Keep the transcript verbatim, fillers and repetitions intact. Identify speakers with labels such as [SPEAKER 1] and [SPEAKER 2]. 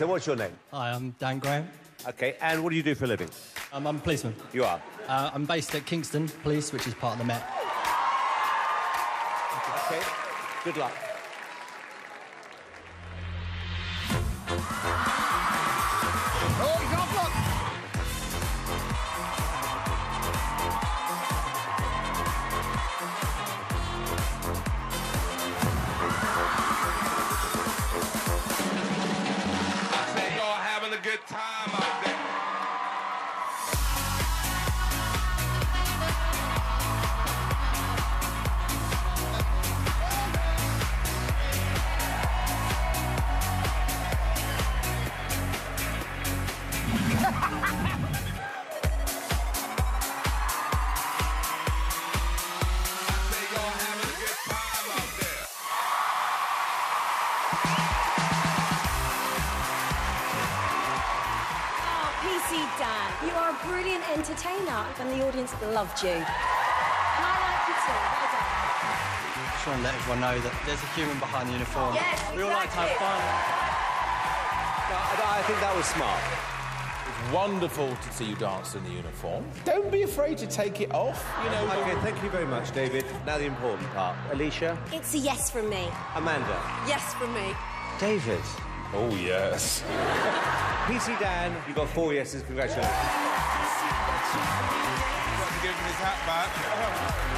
[SPEAKER 1] So what's your name?
[SPEAKER 2] Hi, I'm Dan Graham.
[SPEAKER 1] OK, and what do you do for a living?
[SPEAKER 2] Um, I'm a policeman.
[SPEAKER 1] You are?
[SPEAKER 2] Uh, I'm based at Kingston Police, which is part of the Met.
[SPEAKER 1] OK, good luck.
[SPEAKER 3] Oh, he's off, look!
[SPEAKER 4] I say y'all having a good time out there.
[SPEAKER 5] Dan, you are a brilliant entertainer and the audience loved you. And I like you too. Well done.
[SPEAKER 2] Just want to let everyone know that there's a human behind the uniform.
[SPEAKER 5] Yes,
[SPEAKER 2] We all like to have
[SPEAKER 5] exactly.
[SPEAKER 2] fun.
[SPEAKER 1] No, I, I think that was smart.
[SPEAKER 6] It's wonderful to see you dance in the uniform. Don't be afraid to take it off, you know.
[SPEAKER 1] OK, thank you very much, David. Now the important part. Alicia?
[SPEAKER 5] It's a yes from me.
[SPEAKER 1] Amanda?
[SPEAKER 5] Yes from me.
[SPEAKER 1] David?
[SPEAKER 6] Oh, yes.
[SPEAKER 1] P C Dan, you got four yeses. Congratulations.
[SPEAKER 4] Got to give him his hat back.